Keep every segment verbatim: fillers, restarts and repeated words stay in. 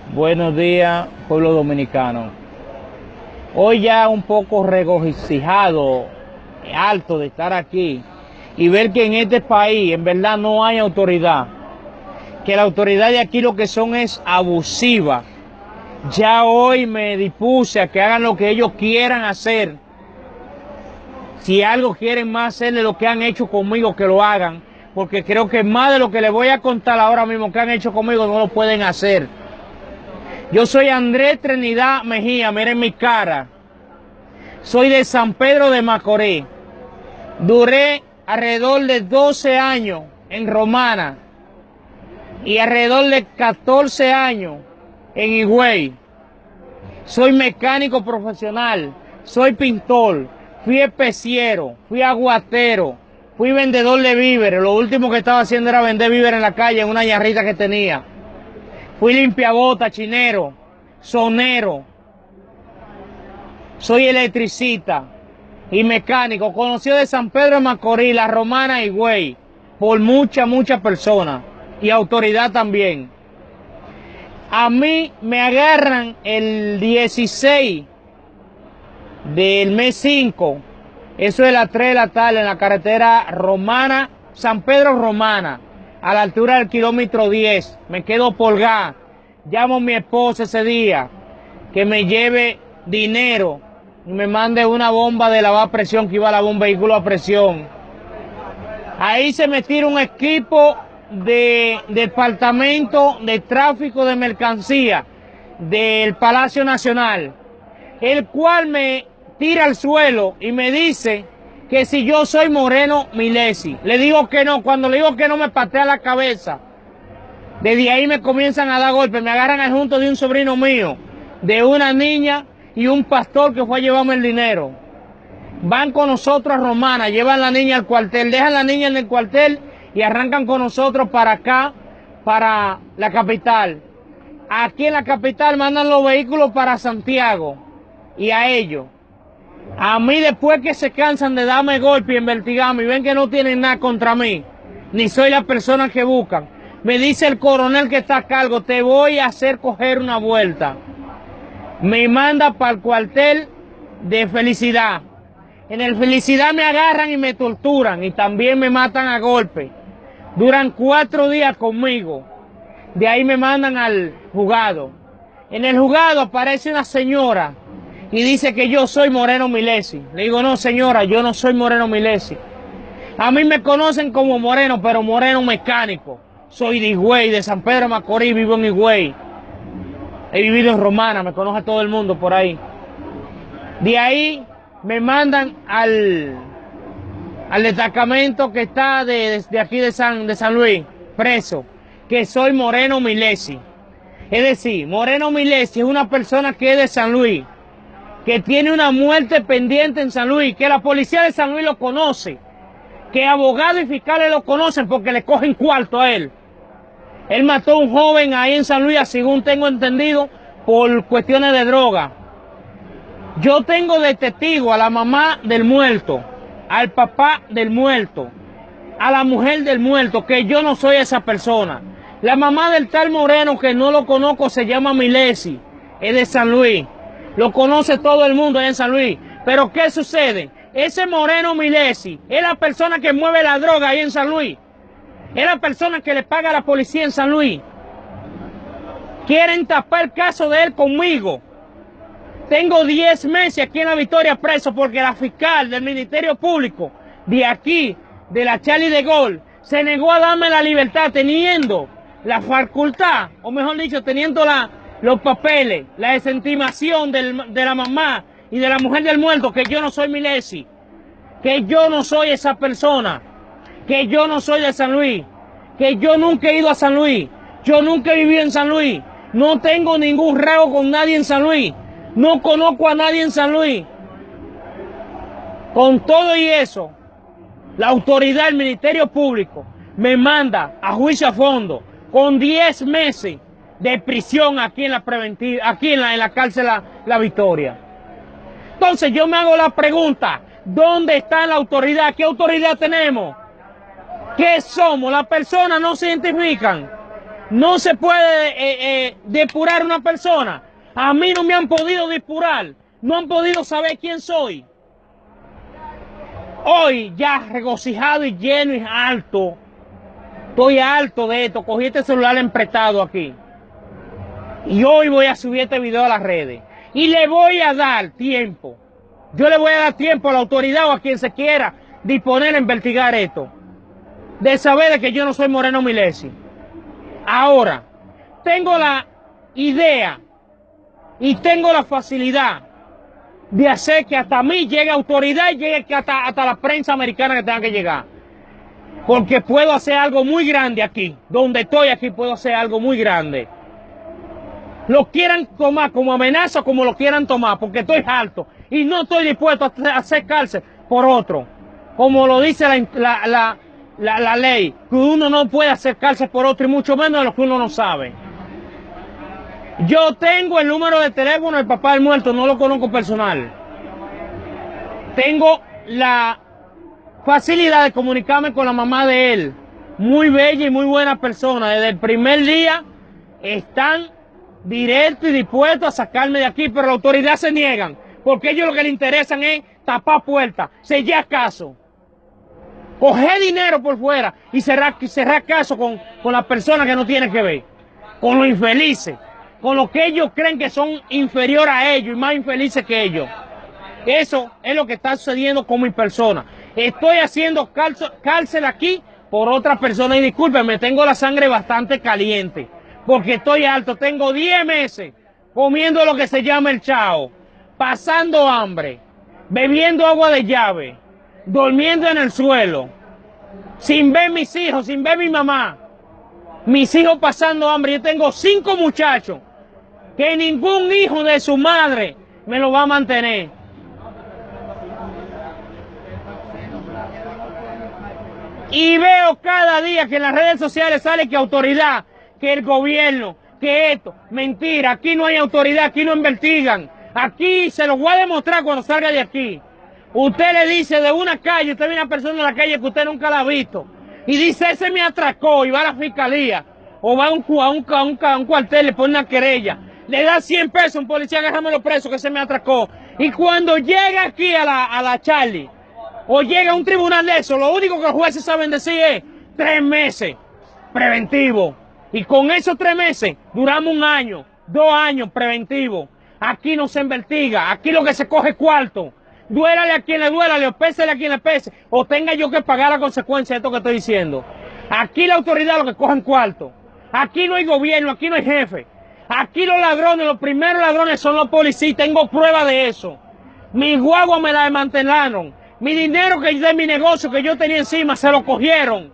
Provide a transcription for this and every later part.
Buenos días, pueblo dominicano. Hoy ya un poco regocijado, alto de estar aquí y ver que en este país en verdad no hay autoridad, que la autoridad de aquí lo que son es abusiva. Ya hoy me dispuse a que hagan lo que ellos quieran hacer. Si algo quieren más hacer de lo que han hecho conmigo, que lo hagan, porque creo que más de lo que les voy a contar ahora mismo que han hecho conmigo no lo pueden hacer. Yo soy Andrés Trinidad Mejía, miren mi cara. Soy de San Pedro de Macorís. Duré alrededor de doce años en Romana y alrededor de catorce años en Higüey. Soy mecánico profesional, soy pintor, fui especiero, fui aguatero, fui vendedor de víveres. Lo último que estaba haciendo era vender víveres en la calle en una yarrita que tenía. Fui limpiabota, chinero, sonero, soy electricista y mecánico, conocido de San Pedro de Macorís, La Romana y Higüey, por muchas, muchas personas y autoridad también. A mí me agarran el dieciséis del mes cinco, eso es las tres de la tarde en la carretera Romana, San Pedro Romana, a la altura del kilómetro diez, me quedo polgado. Llamo a mi esposa ese día que me lleve dinero y me mande una bomba de lavar presión que iba a lavar un vehículo a presión. Ahí se me tira un equipo de departamento de tráfico de mercancía del Palacio Nacional, el cual me tira al suelo y me dice que si yo soy Moreno Milesi. Le digo que no, cuando le digo que no me patea la cabeza. Desde ahí me comienzan a dar golpes, me agarran al junto de un sobrino mío, de una niña y un pastor que fue a llevarme el dinero. Van con nosotros a Romana, llevan a la niña al cuartel, dejan a la niña en el cuartel y arrancan con nosotros para acá, para la capital. Aquí en la capital mandan los vehículos para Santiago y a ellos. A mí después que se cansan de darme golpe y investigarme y ven que no tienen nada contra mí, ni soy la persona que buscan, me dice el coronel que está a cargo, te voy a hacer coger una vuelta. Me manda para el cuartel de Felicidad. En el Felicidad me agarran y me torturan y también me matan a golpe. Duran cuatro días conmigo. De ahí me mandan al juzgado. En el juzgado aparece una señora y dice que yo soy Moreno Milesi. Le digo, no señora, yo no soy Moreno Milesi. A mí me conocen como Moreno, pero Moreno mecánico. Soy de Higüey, de San Pedro de Macorís, vivo en Higüey. He vivido en Romana, me conoce todo el mundo por ahí. De ahí me mandan al, al destacamento que está de, de aquí de San, de San Luis, preso, que soy Moreno Milesi. Es decir, Moreno Milesi es una persona que es de San Luis, que tiene una muerte pendiente en San Luis, que la policía de San Luis lo conoce, que abogados y fiscales lo conocen porque le cogen cuarto a él. Él mató a un joven ahí en San Luis, según tengo entendido, por cuestiones de droga. Yo tengo de testigo a la mamá del muerto, al papá del muerto, a la mujer del muerto, que yo no soy esa persona. La mamá del tal Moreno, que no lo conozco, se llama Milesi, es de San Luis. Lo conoce todo el mundo ahí en San Luis. Pero ¿qué sucede? Ese Moreno Milesi es la persona que mueve la droga ahí en San Luis. Es la persona que le paga a la policía en San Luis. Quieren tapar el caso de él conmigo. Tengo diez meses aquí en La Victoria preso porque la fiscal del Ministerio Público de aquí, de la Charlie de Gaulle, se negó a darme la libertad teniendo la facultad, o mejor dicho, teniendo la, los papeles, la desestimación del, de la mamá y de la mujer del muerto, que yo no soy Milesi, que yo no soy esa persona, que yo no soy de San Luis, que yo nunca he ido a San Luis, yo nunca he vivido en San Luis, no tengo ningún reo con nadie en San Luis, no conozco a nadie en San Luis. Con todo y eso, la autoridad del Ministerio Público me manda a juicio a fondo con diez meses de prisión aquí en la preventiva, aquí en la, en la cárcel la, la Victoria. Entonces yo me hago la pregunta, ¿dónde está la autoridad? ¿Qué autoridad tenemos? ¿Qué somos? Las personas no se identifican. No se puede eh, eh, depurar una persona. A mí no me han podido depurar. No han podido saber quién soy. Hoy ya regocijado y lleno y alto. Estoy alto de esto. Cogí este celular emprestado aquí. Y hoy voy a subir este video a las redes. Y le voy a dar tiempo. Yo le voy a dar tiempo a la autoridad o a quien se quiera disponer a investigar esto. De saber de que yo no soy Moreno Milesi. Ahora, tengo la idea y tengo la facilidad de hacer que hasta mí llegue autoridad y llegue hasta, hasta la prensa americana que tenga que llegar. Porque puedo hacer algo muy grande aquí. Donde estoy aquí puedo hacer algo muy grande. Lo quieran tomar como amenaza, como lo quieran tomar, porque estoy alto y no estoy dispuesto a hacer cárcel por otro. Como lo dice la, la, la, la, la ley, que uno no puede hacer cárcel por otro y mucho menos de lo que uno no sabe. Yo tengo el número de teléfono del papá del muerto, no lo conozco personal. Tengo la facilidad de comunicarme con la mamá de él. Muy bella y muy buena persona. Desde el primer día están directo y dispuesto a sacarme de aquí, pero la autoridad se niegan, porque ellos lo que les interesan es tapar puertas, sellar caso, coger dinero por fuera y cerrar, cerrar caso con, con las personas que no tienen que ver, con los infelices, con los que ellos creen que son inferiores a ellos y más infelices que ellos. Eso es lo que está sucediendo con mi persona. Estoy haciendo cárcel, cárcel aquí por otras personas y discúlpenme, tengo la sangre bastante caliente. Porque estoy alto, tengo diez meses comiendo lo que se llama el chao, pasando hambre, bebiendo agua de llave, durmiendo en el suelo, sin ver mis hijos, sin ver mi mamá, mis hijos pasando hambre. Yo tengo cinco muchachos que ningún hijo de su madre me lo va a mantener. Y veo cada día que en las redes sociales sale que autoridad, que el gobierno, que esto, mentira, aquí no hay autoridad, aquí no investigan, aquí se los voy a demostrar cuando salga de aquí. Usted le dice de una calle, usted ve una persona en la calle que usted nunca la ha visto, y dice, ese me atracó, y va a la fiscalía, o va a un, a un, a un, a un cuartel, le pone una querella, le da cien pesos a un policía, agárramelo preso, que se me atracó, y cuando llega aquí a la, a la Charlie, o llega a un tribunal de eso, lo único que los jueces saben decir es, tres meses, preventivo. Y con esos tres meses, duramos un año, dos años preventivo. Aquí no se investiga, aquí lo que se coge es cuarto. Duélale a quien le duela, le pésele a quien le pese, o tenga yo que pagar la consecuencia de esto que estoy diciendo. Aquí la autoridad lo que cogen cuarto. Aquí no hay gobierno, aquí no hay jefe. Aquí los ladrones, los primeros ladrones son los policías, tengo prueba de eso. Mi guagua me la desmantelaron. Mi dinero que de mi negocio que yo tenía encima se lo cogieron.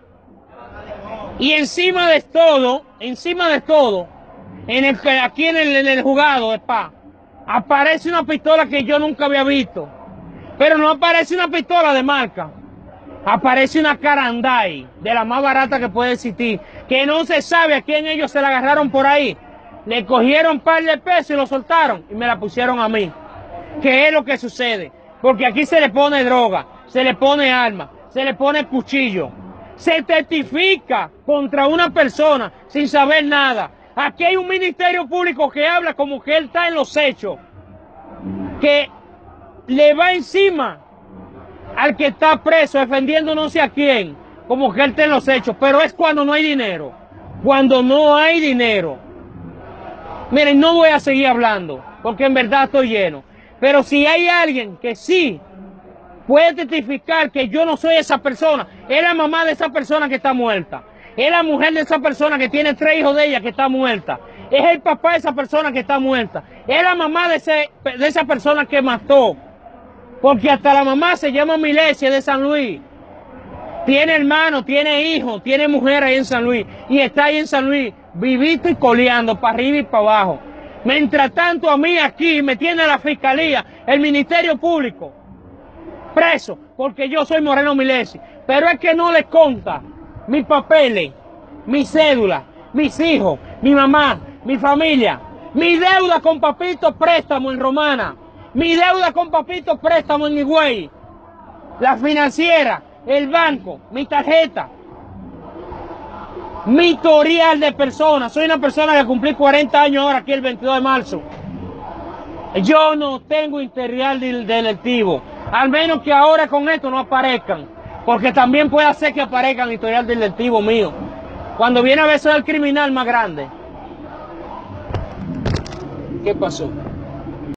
Y encima de todo, encima de todo, en el, aquí en el, en el juzgado de paz, aparece una pistola que yo nunca había visto. Pero no aparece una pistola de marca. Aparece una Carandai, de la más barata que puede existir, que no se sabe a quién ellos se la agarraron por ahí. Le cogieron un par de pesos y lo soltaron y me la pusieron a mí. ¿Qué es lo que sucede? Porque aquí se le pone droga, se le pone arma, se le pone cuchillo. Se testifica contra una persona sin saber nada. Aquí hay un ministerio público que habla como que él está en los hechos, que le va encima al que está preso defendiendo no sé a quién, como que él está en los hechos, pero es cuando no hay dinero, cuando no hay dinero. Miren, no voy a seguir hablando, porque en verdad estoy lleno, pero si hay alguien que sí puede testificar que yo no soy esa persona, es la mamá de esa persona que está muerta, es la mujer de esa persona que tiene tres hijos de ella que está muerta, es el papá de esa persona que está muerta, es la mamá de, ese, de esa persona que mató, porque hasta la mamá se llama Milesi de San Luis, tiene hermano, tiene hijo, tiene mujer ahí en San Luis, y está ahí en San Luis, vivito y coleando, para arriba y para abajo. Mientras tanto a mí aquí me tiene la fiscalía, el Ministerio Público, preso, porque yo soy Moreno Milesi, pero es que no les conta mis papeles, mi cédula, mis hijos, mi mamá, mi familia, mi deuda con Papito Préstamo en Romana, mi deuda con Papito Préstamo en Higüey, la financiera, el banco, mi tarjeta. mi historial de personas. Soy una persona que cumplí cuarenta años ahora, aquí el veintidós de marzo. Yo no tengo historial delictivo. Al menos que ahora con esto no aparezcan. Porque también puede hacer que aparezcan historial delictivo mío. Cuando viene a ver soy el criminal más grande. ¿Qué pasó?